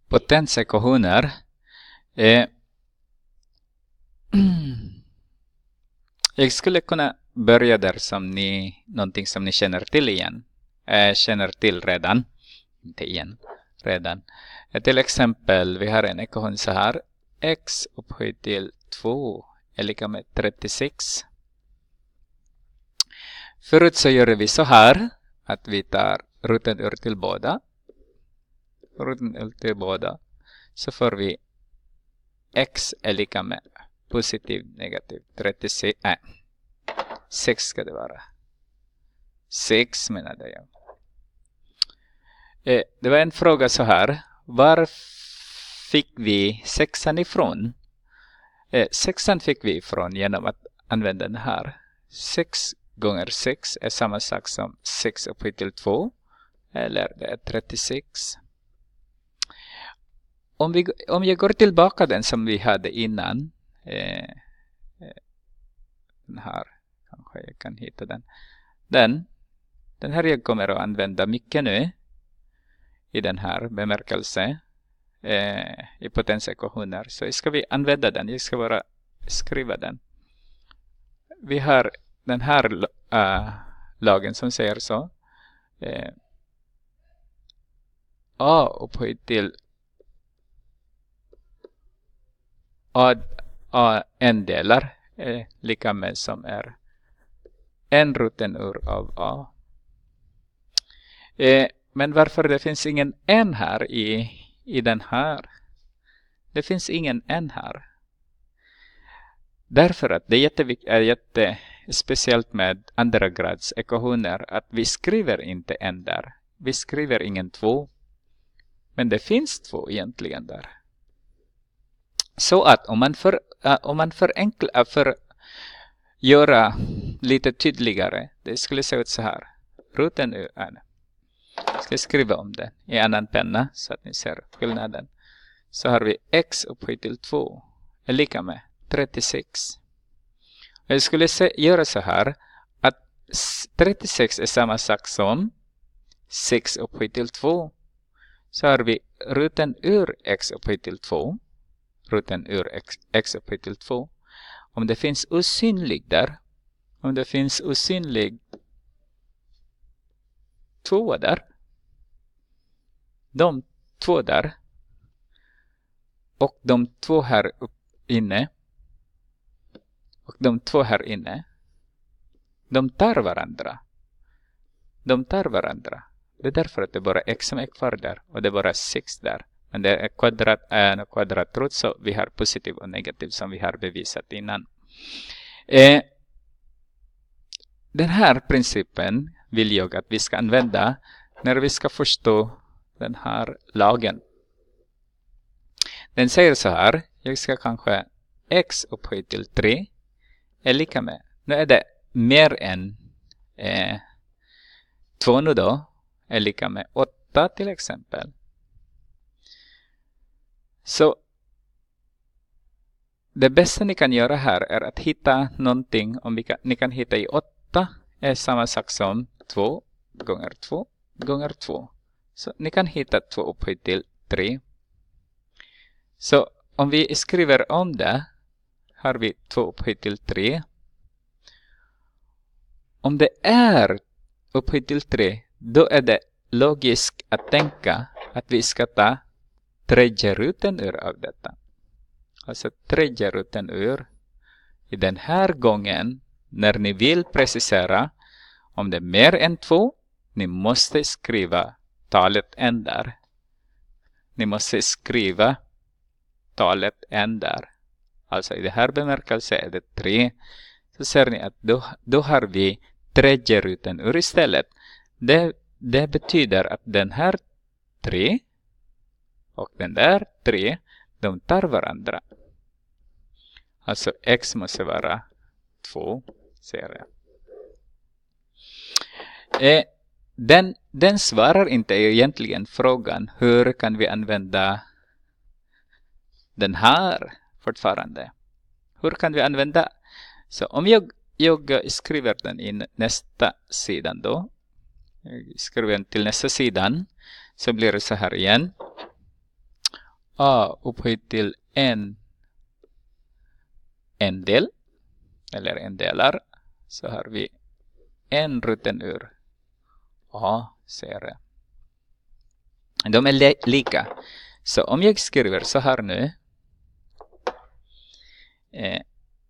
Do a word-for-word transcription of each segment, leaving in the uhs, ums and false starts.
Potensekvationer. Eh, jag skulle kunna börja där som ni, någonting som ni känner till igen. Eh, känner till redan. Inte igen, redan. Eh, till exempel, vi har en ekvation så här. X upphöjt till två är lika med trettiosex. Förut så gör vi så här. Att vi tar roten ur till båda. Roten ur till båda. Så får vi x är lika med positiv, negativ, trettiosex. Nej. sex ska det vara. sex menade jag. Eh, det var en fråga så här. Var fick vi sexan ifrån? Eh, sexan fick vi ifrån genom att använda den här. sex gånger sex är samma sak som sex upphöjt till två. Eller det är trettiosex. Om, vi, om jag går tillbaka den som vi hade innan. Eh, den här. Kanske jag kan hitta den. Den. Den här jag kommer att använda mycket nu. I den här bemärkelse. Eh, I potensekvationer. Så ska vi använda den. Jag ska bara skriva den. Vi har den här uh, lagen som säger så. Eh, A upphöjt till A, A n-delar är lika med som är en roten ur av A. Eh, men varför det finns ingen n här i, i den här? Det finns ingen n här. Därför att det är, jättevik- är jätte speciellt med andra grads ekvationer att vi skriver inte n där. Vi skriver ingen två. Men det finns två egentligen där. Så att om man för uh, om man förenklar för göra lite tydligare, det skulle se ut så här. Roten ur n. Jag ska skriva om det i annan penna så att ni ser skillnaden. Så har vi x upphöjt till två är lika med trettiosex. Jag skulle se, göra så här att trettiosex är samma sak som sex upphöjt till två. Så har vi roten ur x upphöjt till två. Roten ur x, x upphöjt till två. Om det finns osynlig där. Om det finns osynlig två där. De två där. Och de två här upp inne. Och de två här inne. De tar varandra. De tar varandra. Det är därför att det bara är x som är kvar där. Och det är bara sex där. Men det är kvadrat, en kvadratrot så vi har positiv och negativ som vi har bevisat innan. Eh, den här principen vill jag att vi ska använda när vi ska förstå den här lagen. Den säger så här. Jag ska kanske x upphöjt till tre är lika med. Nu är det mer än eh, två nu då. Är lika med åtta till exempel. Så det bästa ni kan göra här är att hitta någonting. Om vi kan, ni kan hitta i åtta är samma sak som två gånger två gånger två. Så ni kan hitta två upphöjt till tre. Så om vi skriver om det har vi två upphöjt till tre. Om det är upphöjt till tre då är det logiskt att tänka att vi ska ta tredje roten ur av detta. Alltså tredje roten ur. I den här gången när ni vill precisera om det är mer än två. Ni måste skriva talet n där. Ni måste skriva talet n där. Alltså i det här bemärkelse är det tre. Så ser ni att då, då har vi tredje roten ur istället. Det, det betyder att den här tre och den där tre, de tar varandra. Alltså x måste vara två, ser jag. Eh, den, den svarar inte egentligen frågan hur kan vi använda den här fortfarande. Hur kan vi använda? Så om jag, jag skriver den i nästa sidan då. Jag skriver den till nästa sidan. Så blir det så här igen. a upphöjt till en en del eller en delar, så har vi en rutten ur a ser det. De är li lika. Så om jag skriver så här nu, eh,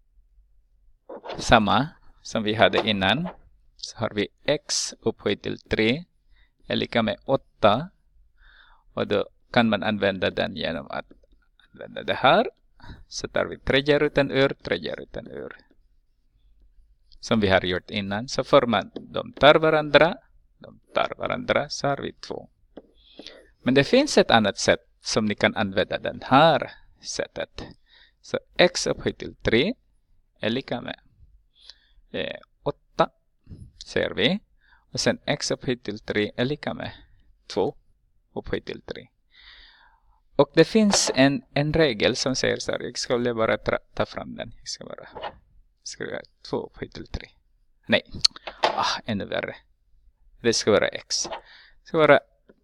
samma som vi hade innan, så har vi x upphöjt till tre är lika med åtta, och då kan man använda den genom att använda det här. Så tar vi tredje rutan ur, tredje rutan ur. Som vi har gjort innan. Så får man, de tar varandra, de tar varandra, så har vi två. Men det finns ett annat sätt som ni kan använda den här sättet. Så x upphöjt till tre är lika med eh, åtta, ser vi. Och sen x upphöjt till tre är lika med två upphöjt till tre. Och det finns en, en regel som säger så här. Jag skulle bara ta, ta fram den. Jag ska bara skriva två upphöjt till tre. Nej, ah, ännu värre. Det ska vara x. Jag ska bara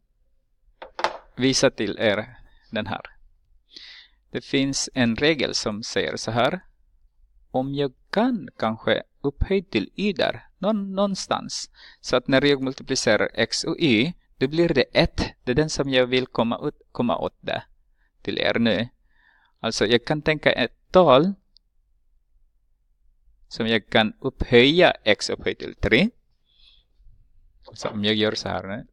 visa till er den här. Det finns en regel som säger så här. Om jag kan kanske upphöjt till y där, någon, någonstans. Så att när jag multiplicerar x och y, då blir det ett. Det är den som jag vill komma, ut, komma åt det till er nu. Alltså jag kan tänka ett tal som jag kan upphöja x upphöjt till tre. Så om jag gör så här nu.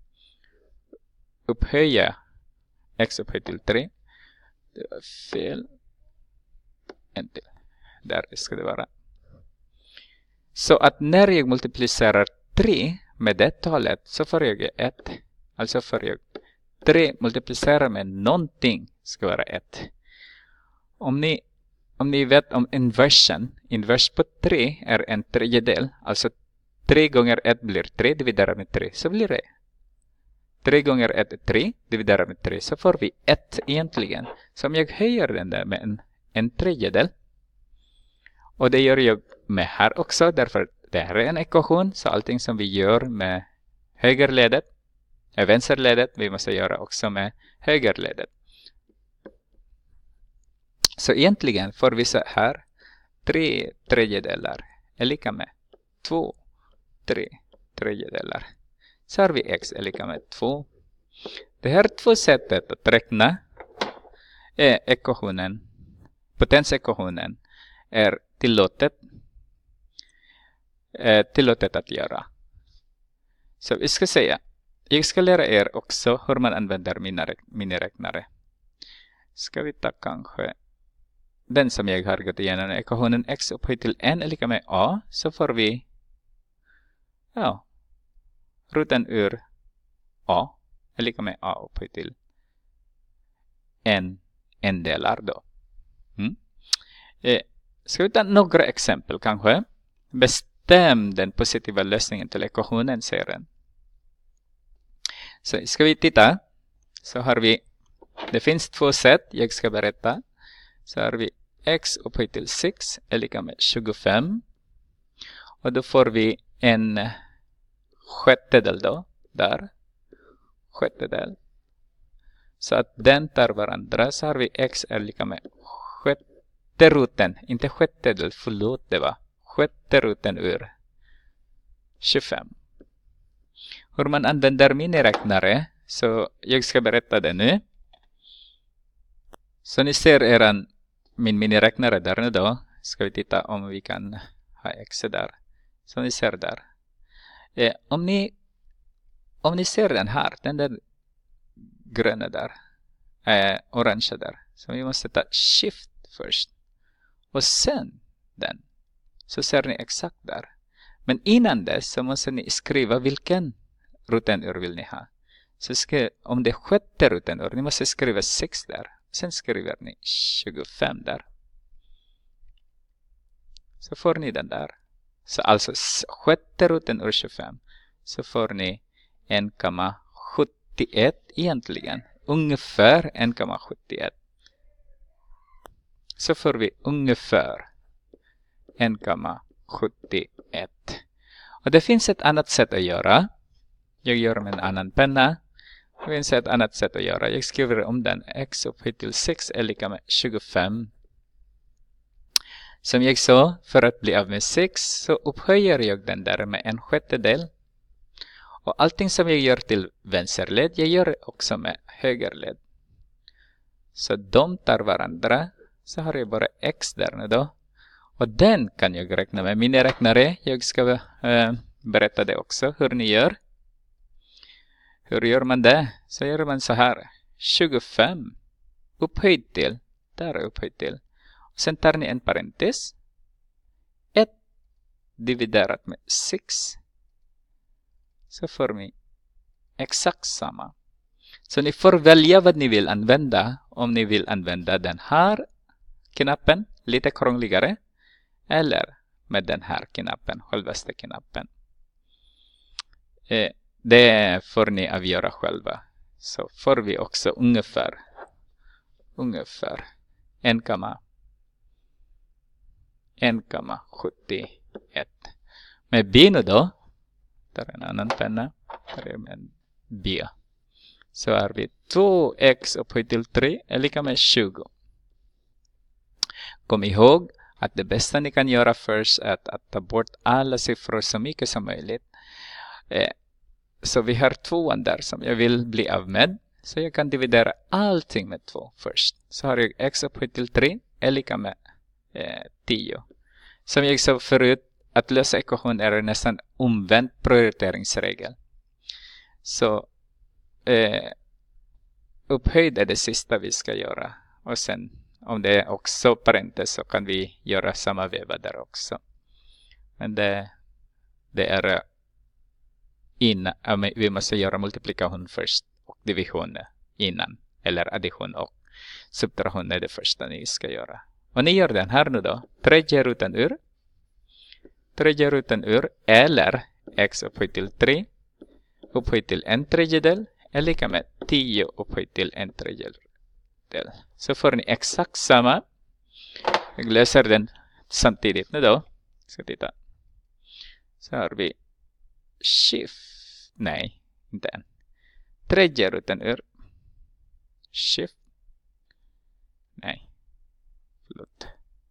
Upphöja x upphöjt till tre. Det var fel. En till. Där ska det vara. Så att när jag multiplicerar tre med det talet så får jag ett. Alltså får jag tre multiplicerar med någonting ska vara ett. Om ni, om ni vet om inversion. Invers på tre är en tredjedel. Alltså tre gånger ett blir tre dividerat med tre. Så blir det. tre gånger ett är tre dividerat med tre. Så får vi ett egentligen. Så om jag höjer den där med en, en tredjedel. Och det gör jag med här också. Därför det här är en ekvation. Så allting som vi gör med högerledet. Äh, vänsterledet. Vi måste göra också med högerledet. Så egentligen får vi så här. tre tredjedelar är lika med två. tre tredjedelar. Så har vi x är lika med två. Det här två sättet att räkna är ekvationen. Potensekvationen är tillåtet. Eh, tillåtet att göra. Så vi ska säga. Jag ska lära er också hur man använder mina miniräknare. Ska vi ta kanske den som jag har gått igenom. Ekvationen x upphöjt till n är lika med a. Så får vi ja, rutan ur a är lika med a upphöjt till n, n delar då. Mm. Eh, ska vi ta några exempel kanske? Bestäm den positiva lösningen till ekvationen, säger den. Så ska vi titta. Så har vi, det finns två sätt jag ska berätta. Så har vi x upphöjt till sex är lika med tjugofem. Och då får vi en sjättedel då. Där. Sjättedel. Så att den tar varandra. Så har vi x är lika med sjätteroten. Inte sjättedel, förlåt det var. Sjätteroten ur tjugofem. Hur man använder miniräknare. Så jag ska berätta det nu. Så ni ser eran, min miniräknare där nu då. Ska vi titta om vi kan ha x där. Så ni ser där. Eh, om, ni, om ni ser den här. Den där gröna där. Eh, orange där. Så vi måste ta shift först. Och sen den. Så ser ni exakt där. Men innan dess så måste ni skriva vilken rutenur vill ni ha. Så ska, om det är sjätte rutenur. Ni måste skriva sex där. Sen skriver ni tjugofem där. Så får ni den där. Så alltså sjätte roten ur tjugofem. Så får ni en komma sjuttioett egentligen. Ungefär en komma sjuttioett. Så får vi ungefär en komma sjuttioett. Och det finns ett annat sätt att göra. Jag gör med en annan penna. Det finns ett annat sätt att göra. Jag skriver om den. X upphöjt till sex är lika med tjugofem. Som jag sa, för att bli av med sex så upphöjer jag den där med en sjättedel. Och allting som jag gör till vänsterled, jag gör också med högerled. Så de tar varandra. Så har jag bara x där nu då. Och den kan jag räkna med miniräknare. Jag ska äh, berätta det också, hur ni gör. Hur gör man det? Så gör man så här. tjugofem upphöjt till. Där är upphöjt till. Och sen tar ni en parentes. ett dividerat med sex. Så får ni exakt samma. Så ni får välja vad ni vill använda. Om ni vill använda den här knappen, lite krångligare. Eller med den här knappen, självaste knappen. Eh, det får ni avgöra själva. Så får vi också ungefär. Ungefär. en komma sjuttioett. Med B nu då. Där är en annan penna. Där är en B. Så är vi två x upphöjt till tre är lika med tjugo. Kom ihåg att det bästa ni kan göra först är att, att ta bort alla siffror så mycket som möjligt. Eh, så vi har tvåan där som jag vill bli av med. Så jag kan dividera allting med två först. Så har jag x upphöjt till tre är lika med eh, tio. Som jag sa förut, att lösa ekvation är nästan omvänd prioriteringsregel. Så eh, upphöjd är det sista vi ska göra. Och sen om det är också parentes så kan vi göra samma veva där också. Men det, det är innan, vi måste göra multiplikation först och division innan. Eller addition och subtraktion är det första ni ska göra. Och ni gör den här nu då. Tredje rutan ur. Tredje rutan ur eller x upphöjt till tre upphöjt till en tredjedel är lika med tio upphöjt till en tredjedel. Så får ni exakt samma. Jag läser den samtidigt nu då. Ska titta. Så har vi shift. Nej, inte än. Tredje rutan ur. Shift. Nej. Förlåt.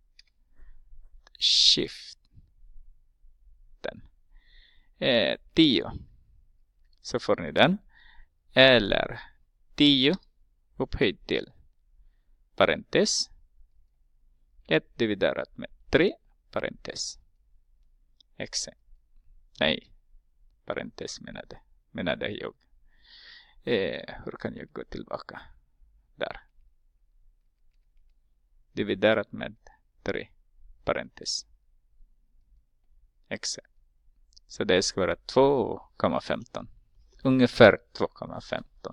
Shift. Den. Eh, tio. Så får ni den. Eller tio upphöjt till parentes. ett dividerat med tre parentes. X. Nej. Parentes menade, menade jag. Eh, hur kan jag gå tillbaka? Där. Dividerat med tre parentes. X. Så det ska vara två komma femton. Ungefär två komma femton.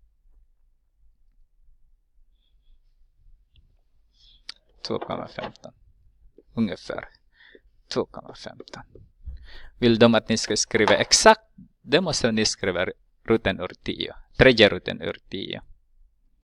två komma femton. Ungefär två komma femton. Vill de att ni ska skriva exakt, det måste ni skriva rutan ur tio. Tredje rutan ur tio.